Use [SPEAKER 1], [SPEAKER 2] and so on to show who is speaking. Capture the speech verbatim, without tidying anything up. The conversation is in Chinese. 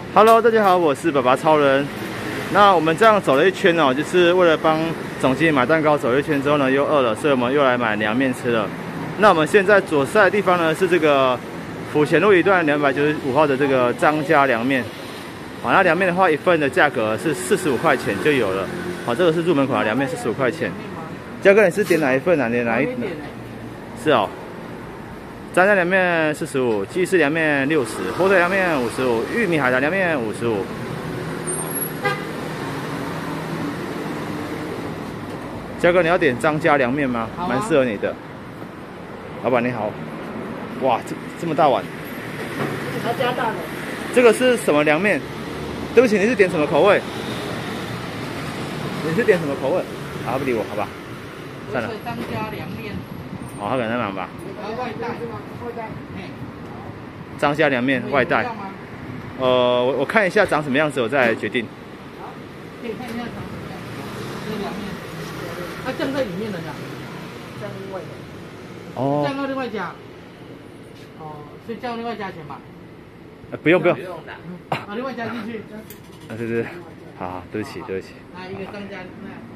[SPEAKER 1] Hello， 大家好，我是爸爸超人。那我们这样走了一圈哦，就是为了帮总经理买蛋糕。走了一圈之后呢，又饿了，所以我们又来买凉面吃了。那我们现在左晒的地方呢，是这个府前路一段两百九十五号的这个张家凉面。好，那凉面的话，一份的价格是四十五块钱就有了。好，这个是入门款的凉面，四十五块钱。嘉哥，你是点哪一份啊？点哪一？是哦。张家凉面四十五，鸡翅凉面六十，火腿凉面五十五，玉米海苔凉面五十五。嘉哥，你要点张家凉面吗？蛮、啊、适合你的。老板你好，哇，这这么大碗。
[SPEAKER 2] 还加大的。
[SPEAKER 1] 这个是什么凉面？对不起，你是点什么口味？你是点什么口味？啊，不理我，好吧。算了。
[SPEAKER 2] 张家凉面。
[SPEAKER 1] 哦，他可能在忙吧。
[SPEAKER 2] 外带是吗？外带。
[SPEAKER 1] 张家凉面外带。呃，我我看一下长什么样子，我再来决定。
[SPEAKER 2] 好，可以看一下长什么样子。这凉面，它酱在里面的呀。酱另外的。哦。酱要另外加。哦，所以酱另外加钱嘛？
[SPEAKER 1] 呃，不用不用。
[SPEAKER 2] 不用的。啊，另外加进去。
[SPEAKER 1] 啊，对对对，好好，对不起对不起。
[SPEAKER 2] 啊，一个张家。